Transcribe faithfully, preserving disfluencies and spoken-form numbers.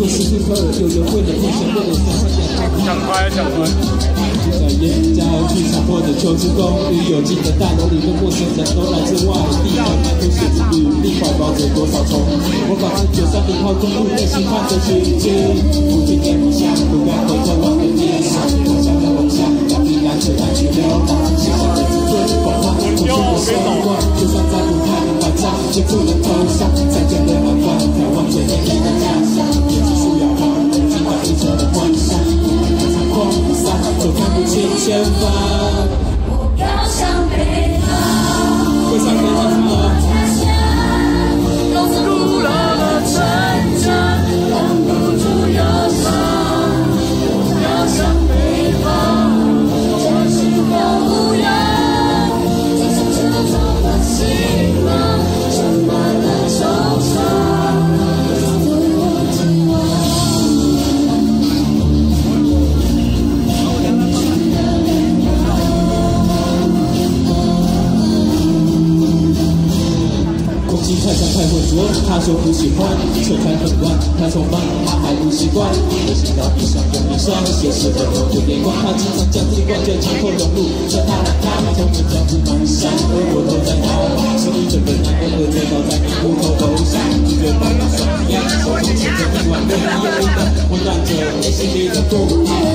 说时时刻有人为了梦想为了想象讲乖讲乖。 在演加油剧场或者求职公寓，有进的大楼里的陌生人都来自外地，慢慢都写着履历，怀抱着多少憧憬。我保持九三零号公路，内心看着取经，不去天梦想，不敢回头望的天上，梦想的梦想，让你蓝着蓝去流浪，心上的自尊，广泛无尽的守望，就算再不太能百丈，也不能投降，再见的南方，眺望着美丽的家乡，也只需要望，尽管一切的幻想。都看不清前方， 我飘向北方， 会向北方吗？ 家乡，都是古老的成长，挡不住忧伤。我飘向北方，这是模样，今生只能充满希望，充满了惆怅，对我紧握。 太香太浑浊，他说不喜欢，车开很乱，他匆忙，他还不习惯。我心到地上有一双斜视的头有眼光，他经常将自己光着强迫融入，像他让他从这脚步蹒跚，而我都在逃跑，手里整个男人的追到在你木头头上，拒绝放下双眼，手中牵着一碗热热的，温暖着内心里的痛。